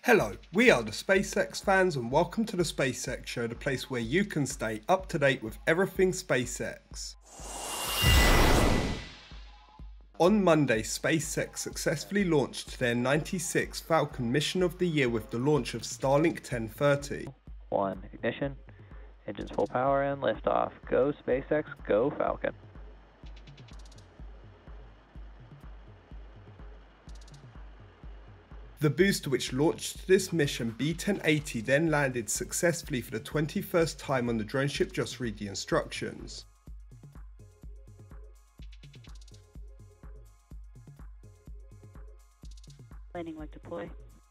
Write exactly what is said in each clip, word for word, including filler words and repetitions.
Hello, we are the SpaceX fans and welcome to the SpaceX Show, the place where you can stay up to date with everything SpaceX. On Monday, SpaceX successfully launched their ninety-sixth Falcon mission of the year with the launch of Starlink ten thirty. One, ignition, engines full power and liftoff. Go SpaceX, go Falcon. The booster which launched this mission, B ten eighty, then landed successfully for the twenty-first time on the drone ship. Just read the instructions. Landing leg deploy.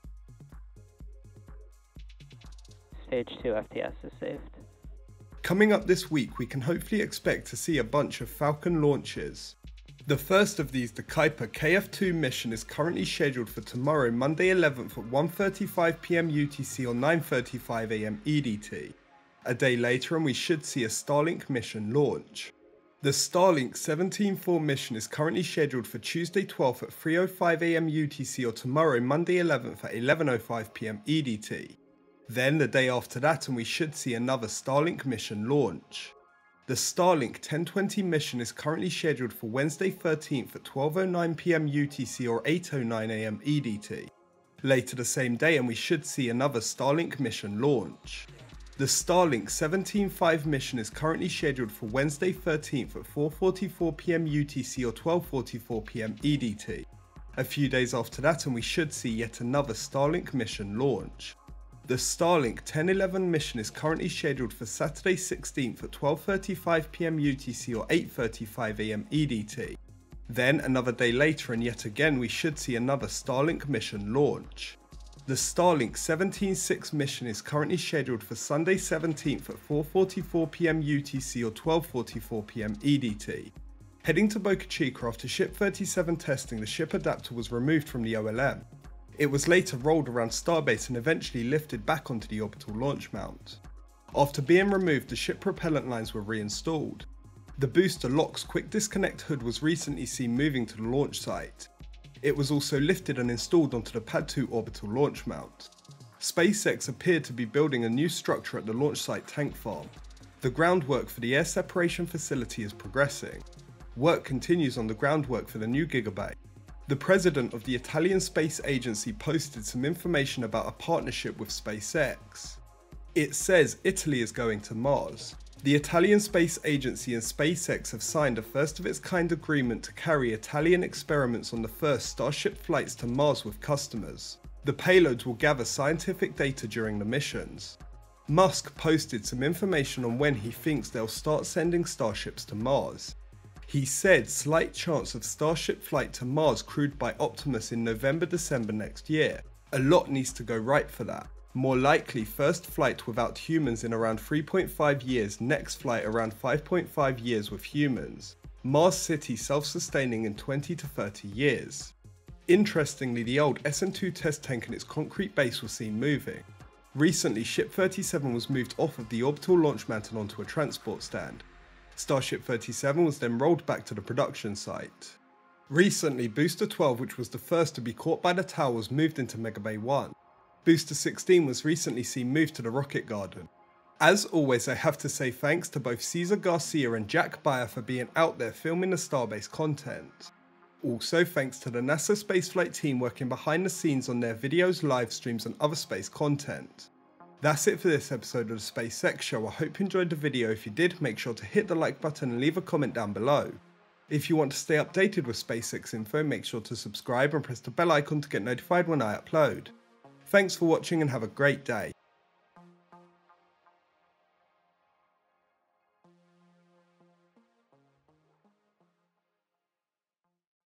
Stage two F T S is saved. Coming up this week, we can hopefully expect to see a bunch of Falcon launches. The first of these, the Kuiper K F two mission, is currently scheduled for tomorrow, Monday eleventh at one thirty-five p m U T C or nine thirty-five a m E D T. A day later and we should see a Starlink mission launch. The Starlink seventeen four mission is currently scheduled for Tuesday twelfth at three oh five a m U T C or tomorrow, Monday eleventh at eleven oh five p m E D T. Then the day after that and we should see another Starlink mission launch. The Starlink ten twenty mission is currently scheduled for Wednesday thirteenth at twelve oh nine p m U T C or eight oh nine a m E D T. Later the same day and we should see another Starlink mission launch. The Starlink seventeen five mission is currently scheduled for Wednesday thirteenth at four forty-four p m U T C or twelve forty-four p m E D T. A few days after that and we should see yet another Starlink mission launch. The Starlink ten eleven mission is currently scheduled for Saturday sixteenth at twelve thirty-five p m U T C or eight thirty-five a m E D T. Then another day later and yet again we should see another Starlink mission launch. The Starlink seventeen six mission is currently scheduled for Sunday seventeenth at four forty-four p m U T C or twelve forty-four p m E D T. Heading to Boca Chica after Ship thirty-seven testing, the ship adapter was removed from the O L M. It was later rolled around Starbase and eventually lifted back onto the orbital launch mount. After being removed, the ship propellant lines were reinstalled. The booster lock's quick disconnect hood was recently seen moving to the launch site. It was also lifted and installed onto the Pad two orbital launch mount. SpaceX appeared to be building a new structure at the launch site tank farm. The groundwork for the air separation facility is progressing. Work continues on the groundwork for the new Gigabay. The president of the Italian space agency posted some information about a partnership with SpaceX. It says Italy is going to Mars. The Italian space agency and SpaceX have signed a first of its kind agreement to carry Italian experiments on the first Starship flights to Mars with customers. The payloads will gather scientific data during the missions. Musk posted some information on when he thinks they'll start sending Starships to Mars. He said slight chance of Starship flight to Mars crewed by Optimus in November December next year. A lot needs to go right for that. More likely first flight without humans in around three point five years, next flight around five point five years with humans. Mars City self-sustaining in twenty to thirty years. Interestingly, the old S N two test tank and its concrete base was seen moving. Recently, Ship thirty-seven was moved off of the orbital launch mount and onto a transport stand. Starship thirty-seven was then rolled back to the production site. Recently, Booster twelve, which was the first to be caught by the tower, was moved into Megabay one. Booster sixteen was recently seen moved to the Rocket Garden. As always, I have to say thanks to both Cesar Garcia and Jack Bayer for being out there filming the Starbase content. Also thanks to the NASA spaceflight team working behind the scenes on their videos, live streams and other space content. That's it for this episode of the SpaceX Show. I hope you enjoyed the video. If you did, make sure to hit the like button and leave a comment down below. If you want to stay updated with SpaceX info, make sure to subscribe and press the bell icon to get notified when I upload. Thanks for watching and have a great day.